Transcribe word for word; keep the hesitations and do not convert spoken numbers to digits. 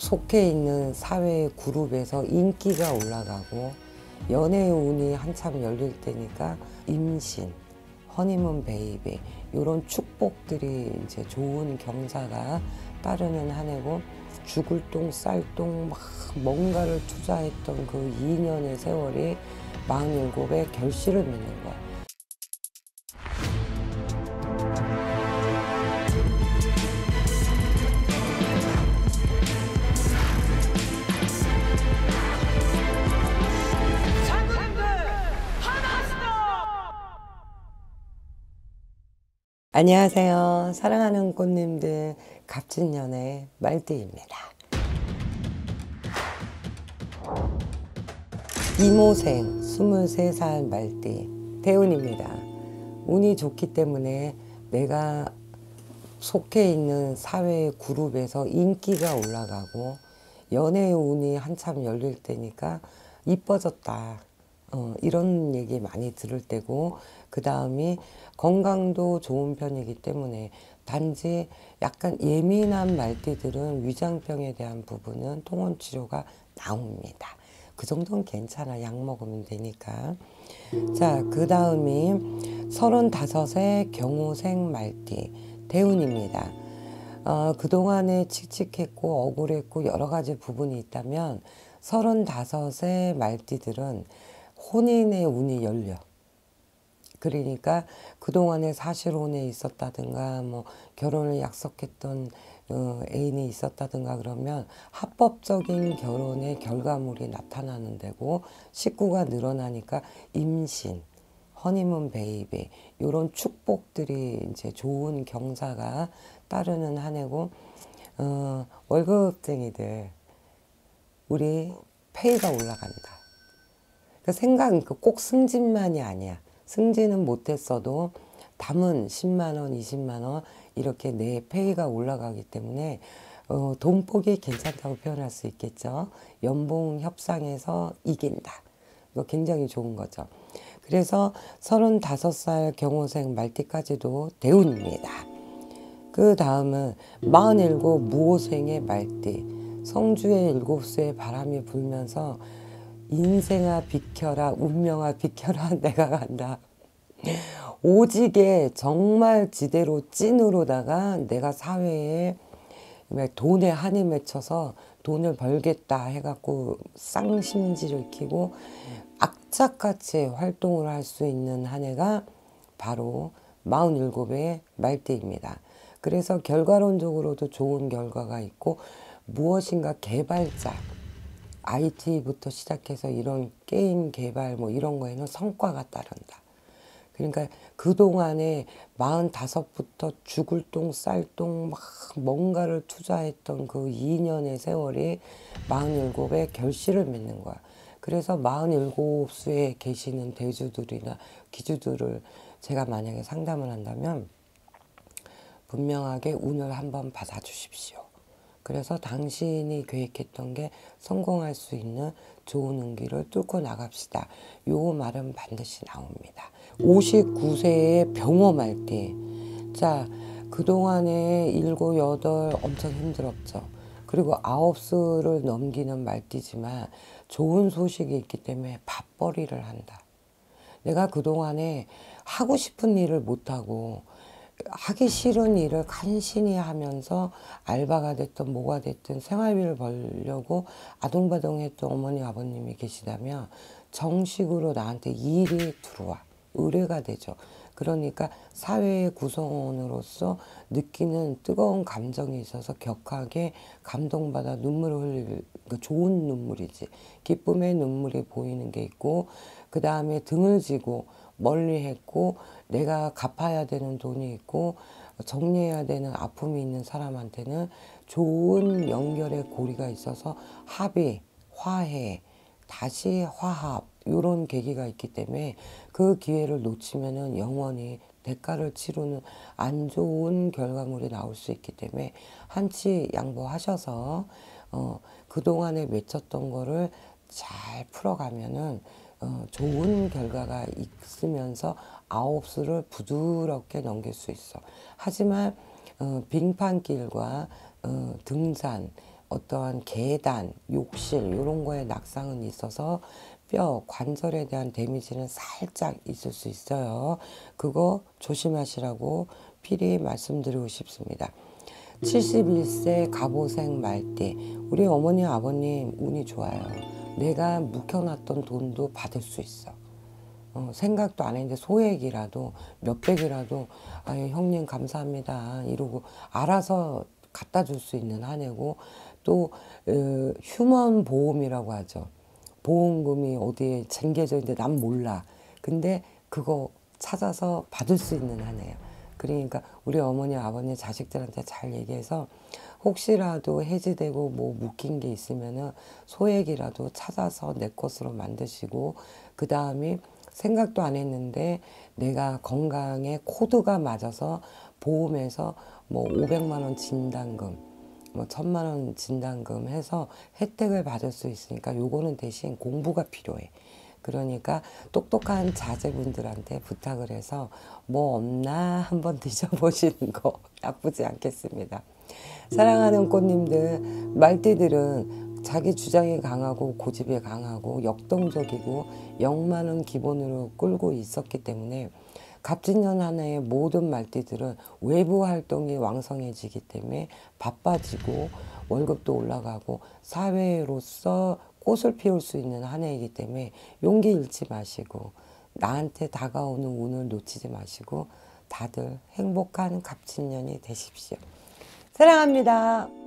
속해 있는 사회 그룹에서 인기가 올라가고 연애의 운이 한참 열릴 때니까 임신, 허니문 베이비 이런 축복들이 이제 좋은 경사가 따르는 한 해고, 죽을 똥 쌀똥 막 뭔가를 투자했던 그 이 년의 세월이 마흔일곱에 결실을 맺는 거야. 안녕하세요. 사랑하는 꽃님들, 갑진년의 말띠입니다. 이모생 스물세 살 말띠 대운입니다. 운이 좋기 때문에 내가 속해 있는 사회 그룹에서 인기가 올라가고 연애의 운이 한참 열릴 때니까 이뻐졌다, 어, 이런 얘기 많이 들을 때고, 그 다음이 건강도 좋은 편이기 때문에 단지 약간 예민한 말띠들은 위장병에 대한 부분은 통원치료가 나옵니다. 그 정도는 괜찮아. 약 먹으면 되니까. 자, 그 다음이 서른다섯의 경호생 말띠 대운입니다. 어, 그동안에 칙칙했고 억울했고 여러 가지 부분이 있다면 서른다섯의 말띠들은 혼인의 운이 열려. 그러니까 그동안에 사실혼에 있었다든가 뭐 결혼을 약속했던 어, 애인이 있었다든가 그러면 합법적인 결혼의 결과물이 나타나는 데고, 식구가 늘어나니까 임신, 허니문 베이비 이런 축복들이 이제 좋은 경사가 따르는 한 해고, 어, 월급쟁이들 우리 페이가 올라간다. 그 생각, 꼭 승진만이 아니야. 승진은 못했어도 담은 십만 원, 이십만 원 이렇게 내 페이가 올라가기 때문에 어, 돈복이 괜찮다고 표현할 수 있겠죠. 연봉 협상에서 이긴다. 이거 굉장히 좋은 거죠. 그래서 서른다섯 살 경호생 말띠까지도 대운입니다. 그 다음은 마흔일곱 무호생의 말띠, 성주의 일곱 수의 바람이 불면서 인생아 비켜라, 운명아 비켜라, 내가 간다. 오직에 정말 지대로 찐으로다가 내가 사회에 돈에 한이 맺혀서 돈을 벌겠다 해갖고 쌍심지를 키고 악착같이 활동을 할 수 있는 한 해가 바로 마흔일곱의 말띠입니다. 그래서 결과론적으로도 좋은 결과가 있고, 무엇인가 개발자, 아이티부터 시작해서 이런 게임 개발 뭐 이런 거에는 성과가 따른다. 그러니까 그동안에 마흔다섯부터 죽을 똥 쌀똥 막 뭔가를 투자했던 그 이 년의 세월이 마흔일곱에 결실을 맺는 거야. 그래서 마흔일곱 수에 계시는 대주들이나 기주들을 제가 만약에 상담을 한다면 분명하게 운을 한번 받아주십시오. 그래서 당신이 계획했던 게 성공할 수 있는 좋은 운기를 뚫고 나갑시다. 요 말은 반드시 나옵니다. 오십구 세의 병호 말띠. 자, 그동안에 일곱, 여덟 엄청 힘들었죠. 그리고 아홉 수를 넘기는 말띠지만 좋은 소식이 있기 때문에 밥벌이를 한다. 내가 그동안에 하고 싶은 일을 못하고 하기 싫은 일을 간신히 하면서 알바가 됐든 뭐가 됐든 생활비를 벌려고 아동바동했던 어머니 아버님이 계시다면 정식으로 나한테 일이 들어와. 의뢰가 되죠. 그러니까 사회의 구성원으로서 느끼는 뜨거운 감정이 있어서 격하게 감동받아 눈물을 흘릴, 그 좋은 눈물이지. 기쁨의 눈물이 보이는 게 있고, 그 다음에 등을 지고 멀리 했고 내가 갚아야 되는 돈이 있고 정리해야 되는 아픔이 있는 사람한테는 좋은 연결의 고리가 있어서 합의, 화해, 다시 화합 이런 계기가 있기 때문에 그 기회를 놓치면은 영원히 대가를 치르는 안 좋은 결과물이 나올 수 있기 때문에 한치 양보하셔서 어, 그동안에 맺혔던 거를 잘 풀어가면은 어, 좋은 결과가 있으면서 아홉 수를 부드럽게 넘길 수 있어. 하지만 어, 빙판길과 어, 등산, 어떠한 계단, 욕실 이런 거에 낙상은 있어서 뼈, 관절에 대한 데미지는 살짝 있을 수 있어요. 그거 조심하시라고 필히 말씀드리고 싶습니다. 칠십일 세 갑오색 말띠. 우리 어머니 아버님 운이 좋아요. 내가 묵혀놨던 돈도 받을 수 있어. 어, 생각도 안 했는데 소액이라도 몇백이라도 아유 형님 감사합니다 이러고 알아서 갖다 줄 수 있는 한 해고, 또 어, 휴먼 보험이라고 하죠. 보험금이 어디에 쟁겨져 있는데 난 몰라. 근데 그거 찾아서 받을 수 있는 한 해예요. 그러니까 우리 어머니 아버님 자식들한테 잘 얘기해서 혹시라도 해지되고 뭐 묶인 게 있으면은 소액이라도 찾아서 내 것으로 만드시고, 그 다음에 생각도 안 했는데 내가 건강에 코드가 맞아서 보험에서 뭐 오백만 원 진단금, 뭐 천만 원 진단금 해서 혜택을 받을 수 있으니까 요거는 대신 공부가 필요해. 그러니까 똑똑한 자제분들한테 부탁을 해서 뭐 없나 한번 드셔보시는 거 나쁘지 않겠습니다. 사랑하는 꽃님들, 말띠들은 자기 주장이 강하고 고집이 강하고 역동적이고 역만은 기본으로 끌고 있었기 때문에 갑진년 한 해의 모든 말띠들은 외부 활동이 왕성해지기 때문에 바빠지고 월급도 올라가고 사회로서 꽃을 피울 수 있는 한 해이기 때문에 용기 잃지 마시고 나한테 다가오는 운을 놓치지 마시고 다들 행복한 갑진년이 되십시오. 사랑합니다.